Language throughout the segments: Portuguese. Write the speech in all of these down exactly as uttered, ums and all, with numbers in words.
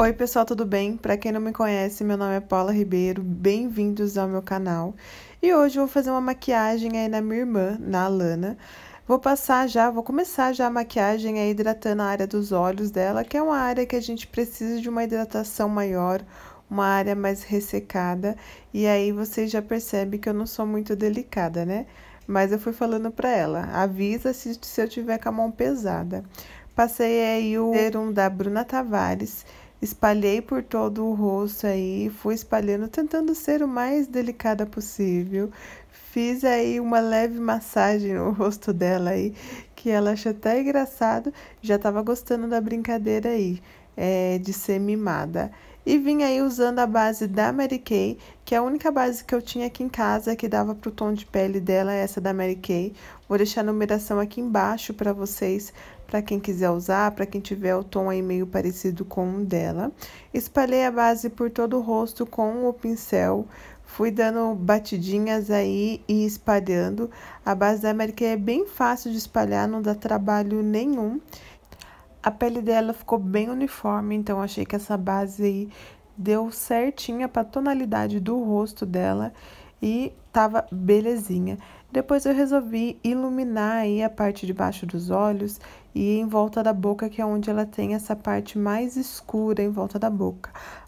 Oi, pessoal, tudo bem? Para quem não me conhece, meu nome é Paula Ribeiro, bem-vindos ao meu canal. E hoje eu vou fazer uma maquiagem aí na minha irmã, na Alana. Vou passar já, vou começar já a maquiagem aí hidratando a área dos olhos dela, que é uma área que a gente precisa de uma hidratação maior, uma área mais ressecada. E aí vocês já percebem que eu não sou muito delicada, né? Mas eu fui falando para ela, avisa se, se eu tiver com a mão pesada. Passei aí o serum da Bruna Tavares. Espalhei por todo o rosto aí, fui espalhando, tentando ser o mais delicada possível. Fiz aí uma leve massagem no rosto dela aí, que ela achou até engraçado. Já tava gostando da brincadeira aí, é, de ser mimada. E vim aí usando a base da Mary Kay, que é a única base que eu tinha aqui em casa, que dava pro tom de pele dela, essa da Mary Kay. Vou deixar a numeração aqui embaixo para vocês, para quem quiser usar, para quem tiver o tom aí meio parecido com o dela. Espalhei a base por todo o rosto com o pincel. Fui dando batidinhas aí e espalhando. A base da Mary Kay é bem fácil de espalhar, não dá trabalho nenhum. A pele dela ficou bem uniforme, então achei que essa base aí deu certinha para a tonalidade do rosto dela e tava belezinha. Depois eu resolvi iluminar aí a parte de baixo dos olhos e em volta da boca, que é onde ela tem essa parte mais escura em volta da boca.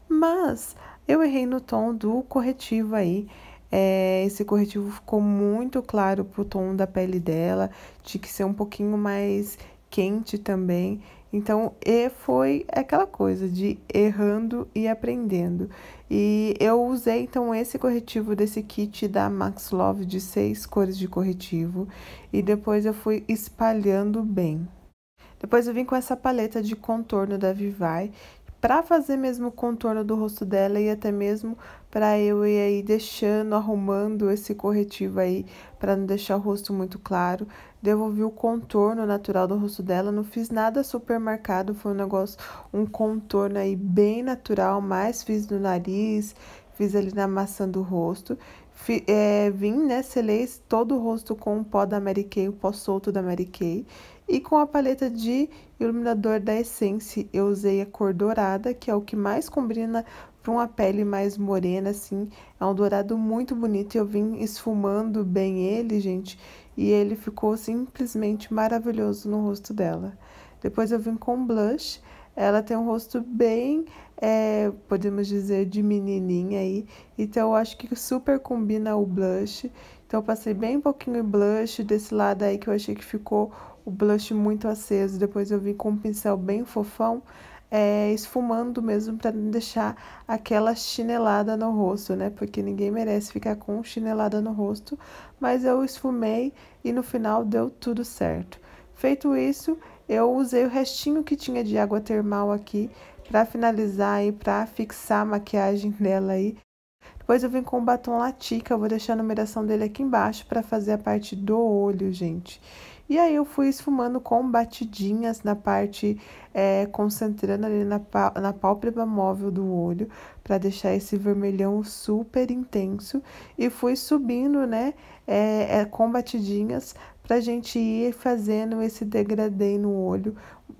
Mas eu errei no tom do corretivo aí. É, esse corretivo ficou muito claro pro tom da pele dela, tinha que ser um pouquinho mais quente também. Então, e foi aquela coisa de errando e aprendendo. E eu usei, então, esse corretivo desse kit da Max Love de seis cores de corretivo. E depois eu fui espalhando bem. Depois eu vim com essa paleta de contorno da Vivai, para fazer mesmo o contorno do rosto dela e até mesmo para eu ir aí deixando, arrumando esse corretivo aí, para não deixar o rosto muito claro. Devolvi o contorno natural do rosto dela, não fiz nada super marcado, foi um negócio, um contorno aí bem natural, mais fiz no nariz, fiz ali na maçã do rosto. Fi, é, vim, né, selei todo o rosto com o pó da Mary Kay, o pó solto da Mary Kay. E com a paleta de iluminador da Essence, eu usei a cor dourada, que é o que mais combina para uma pele mais morena, assim. É um dourado muito bonito e eu vim esfumando bem ele, gente. E ele ficou simplesmente maravilhoso no rosto dela. Depois eu vim com blush. Ela tem um rosto bem, é, podemos dizer, de menininha aí. Então, eu acho que super combina o blush. Então, eu passei bem pouquinho blush desse lado aí que eu achei que ficou o blush muito aceso. Depois eu vim com um pincel bem fofão, é, esfumando mesmo para não deixar aquela chinelada no rosto, né? Porque ninguém merece ficar com chinelada no rosto. Mas eu esfumei e no final deu tudo certo. Feito isso, eu usei o restinho que tinha de água termal aqui para finalizar e para fixar a maquiagem dela aí. Depois eu vim com o batom Latica, eu vou deixar a numeração dele aqui embaixo para fazer a parte do olho, gente. E aí eu fui esfumando com batidinhas na parte, é, concentrando ali na, na pálpebra móvel do olho, para deixar esse vermelhão super intenso. E fui subindo, né, é, é, com batidinhas, pra gente ir fazendo esse degradê no olho.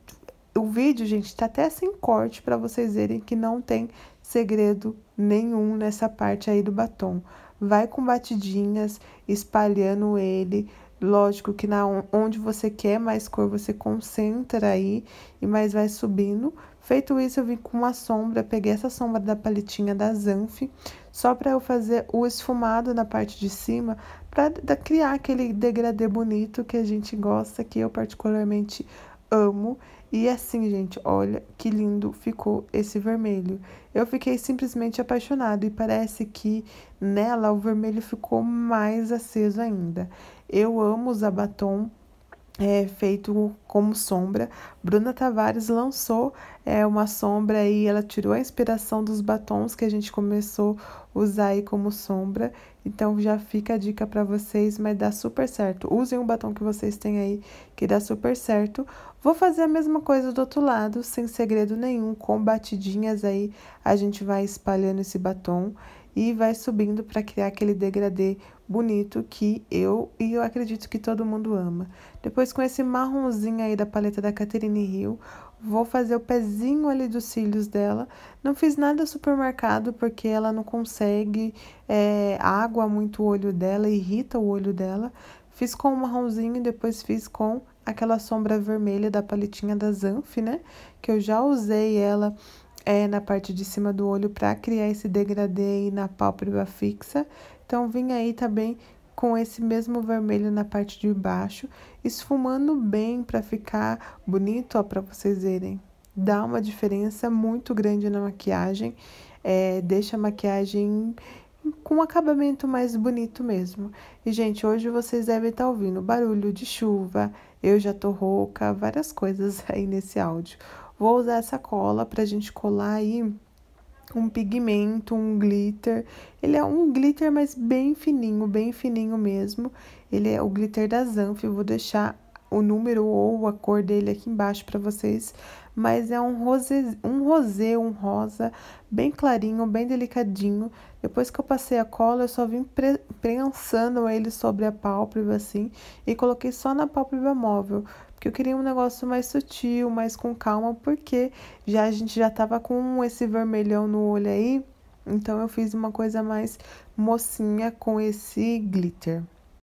O vídeo, gente, tá até sem corte para vocês verem que não tem segredo nenhum nessa parte aí do batom. Vai com batidinhas, espalhando ele. Lógico que na onde você quer mais cor, você concentra aí, e mais vai subindo. Feito isso, eu vim com uma sombra, peguei essa sombra da paletinha da Zanf, só para eu fazer o esfumado na parte de cima, para criar aquele degradê bonito que a gente gosta, que eu particularmente amo. E assim, gente, olha que lindo ficou esse vermelho. Eu fiquei simplesmente apaixonada e parece que nela o vermelho ficou mais aceso ainda. Eu amo usar batom é, feito como sombra. Bruna Tavares lançou é, uma sombra aí, ela tirou a inspiração dos batons que a gente começou a usar aí como sombra. Então, já fica a dica para vocês, mas dá super certo. Usem o batom que vocês têm aí, que dá super certo. Vou fazer a mesma coisa do outro lado, sem segredo nenhum, com batidinhas aí, a gente vai espalhando esse batom. e vai subindo para criar aquele degradê bonito que eu e eu acredito que todo mundo ama. Depois, com esse marronzinho aí da paleta da Catherine Hill, vou fazer o pezinho ali dos cílios dela. Não fiz nada super marcado, porque ela não consegue, é, água muito o olho dela, irrita o olho dela. Fiz com o marronzinho e depois fiz com aquela sombra vermelha da paletinha da Zanf, né? Que eu já usei ela é, na parte de cima do olho para criar esse degradê aí na pálpebra fixa. Então, vim aí também com esse mesmo vermelho na parte de baixo, esfumando bem para ficar bonito, ó, para vocês verem. Dá uma diferença muito grande na maquiagem, é, deixa a maquiagem com um acabamento mais bonito mesmo. E, gente, hoje vocês devem estar ouvindo barulho de chuva, eu já tô rouca, várias coisas aí nesse áudio. Vou usar essa cola pra gente colar aí um pigmento, um glitter. Ele é um glitter, mas bem fininho, bem fininho mesmo. Ele é o glitter da Zanf, eu vou deixar o número ou a cor dele aqui embaixo para vocês. Mas é um rosé, um rosé, um rosa, bem clarinho, bem delicadinho. Depois que eu passei a cola, eu só vim pre prensando ele sobre a pálpebra, assim, e coloquei só na pálpebra móvel. Porque eu queria um negócio mais sutil, mais com calma, porque já a gente já tava com esse vermelhão no olho aí, então eu fiz uma coisa mais mocinha com esse glitter.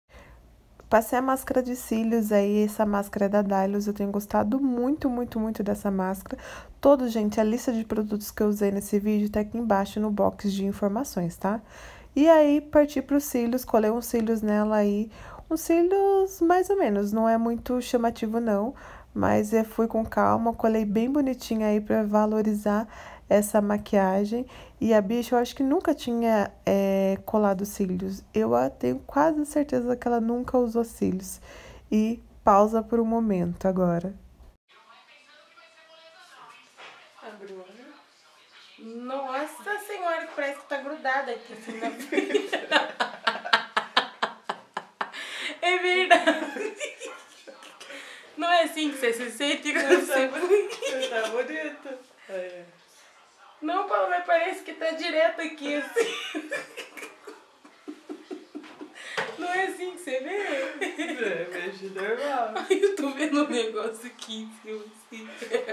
Passei a máscara de cílios aí, essa máscara da Dylos, eu tenho gostado muito, muito, muito dessa máscara. Todo, gente, a lista de produtos que eu usei nesse vídeo tá aqui embaixo no box de informações, tá? E aí, parti pros cílios, colei uns cílios nela aí, uns cílios mais ou menos, não é muito chamativo não, mas eu fui com calma, colei bem bonitinha aí pra valorizar essa maquiagem. E a bicha, eu acho que nunca tinha é, colado cílios. Eu tenho quase certeza que ela nunca usou cílios. E pausa por um momento agora. A Bruna. Nossa senhora, que parece que tá grudada aqui assim na frente. É verdade. Não é assim que você se sente quando você... Você tá bonita. É. Não, Paulo, mas parece que tá direto aqui, assim. Não é assim que você vê? É, vejo normal. Ai, eu tô vendo um negócio aqui em cima, assim.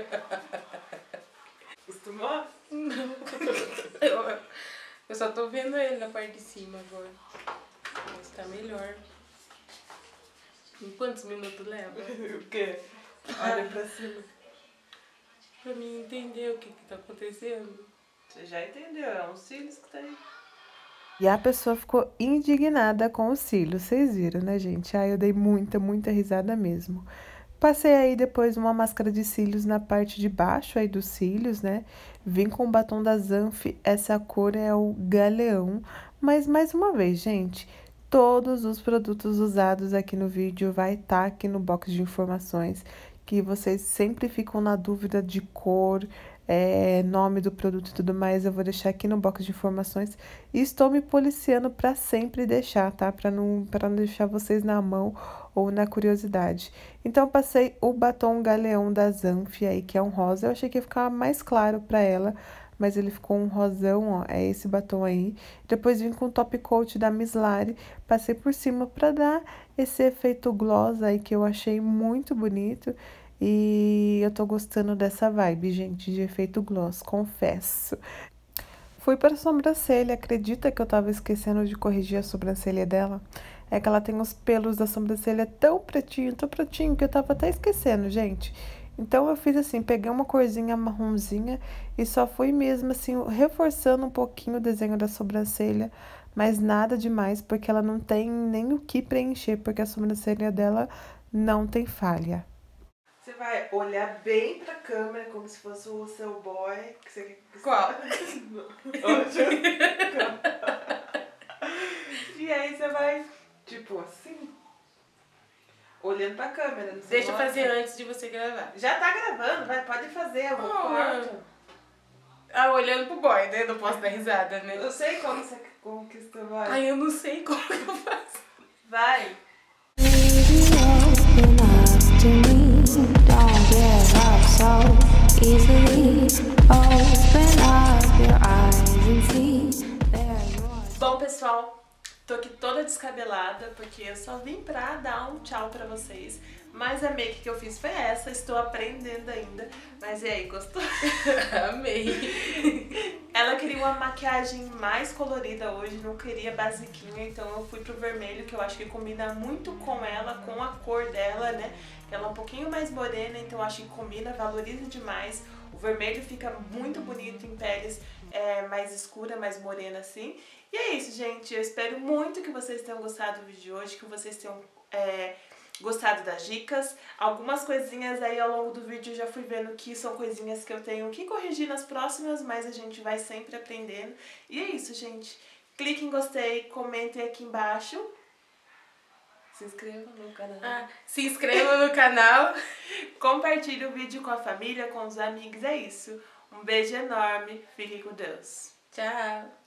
Acostumou? Não. Eu, eu só tô vendo ele na parte de cima agora. Mas tá melhor. Em quantos minutos leva? O quê? Olha pra cima. Pra mim entender o que que tá acontecendo. Você já entendeu, é um cílios que tá aí. E a pessoa ficou indignada com os cílios, vocês viram, né, gente? Aí eu dei muita, muita risada mesmo. Passei aí depois uma máscara de cílios na parte de baixo aí dos cílios, né? Vim com o batom da Zanf, essa cor é o Galeão. Mas, mais uma vez, gente, todos os produtos usados aqui no vídeo vai estar aqui no box de informações, que vocês sempre ficam na dúvida de cor, é, nome do produto e tudo mais, eu vou deixar aqui no box de informações. E estou me policiando para sempre deixar, tá? Para não, para não deixar vocês na mão ou na curiosidade. Então, passei o batom Galeão da Zanf aí, que é um rosa. Eu achei que ia ficar mais claro para ela, mas ele ficou um rosão, ó, é esse batom aí. Depois vim com o top coat da Miss Lari, passei por cima para dar esse efeito gloss aí que eu achei muito bonito. E eu tô gostando dessa vibe, gente, de efeito gloss, confesso. Fui para a sobrancelha, acredita que eu tava esquecendo de corrigir a sobrancelha dela? É que ela tem os pelos da sobrancelha tão pretinho, tão pretinho, que eu tava até esquecendo, gente. Então, eu fiz assim, peguei uma corzinha marronzinha e só fui mesmo, assim, reforçando um pouquinho o desenho da sobrancelha, mas nada demais, porque ela não tem nem o que preencher, porque a sobrancelha dela não tem falha. Você vai olhar bem pra câmera, como se fosse o seu boy. Que você... Qual? E aí você vai, tipo assim, olhando pra câmera. Deixa eu fazer antes de você gravar. Já tá gravando, vai, pode fazer, eu vou corto. Ah, olhando pro boy, né? Não posso dar risada, né? Eu sei como você conquista o boy. Ai, eu não sei como que eu faço. Vai. Don't give up so easily. Open up your eyes and see there you are. toda descabelada, porque eu só vim pra dar um tchau pra vocês. Mas a make que eu fiz foi essa, estou aprendendo ainda. Mas e aí, gostou? Amei. Ela queria uma maquiagem mais colorida hoje, não queria basiquinha, então eu fui pro vermelho, que eu acho que combina muito com ela, com a cor dela, né? Ela é um pouquinho mais morena, então eu acho que combina, valoriza demais. O vermelho fica muito bonito em peles é, mais escura, mais morena assim. E é isso, gente. Eu espero muito que vocês tenham gostado do vídeo de hoje, que vocês tenham é, gostado das dicas. Algumas coisinhas aí ao longo do vídeo eu já fui vendo que são coisinhas que eu tenho que corrigir nas próximas, mas a gente vai sempre aprendendo. E é isso, gente. Clique em gostei, comentem aqui embaixo. Se inscreva no canal. Ah, se inscreva no canal. Compartilhe o vídeo com a família, com os amigos. É isso. Um beijo enorme. Fiquem com Deus. Tchau.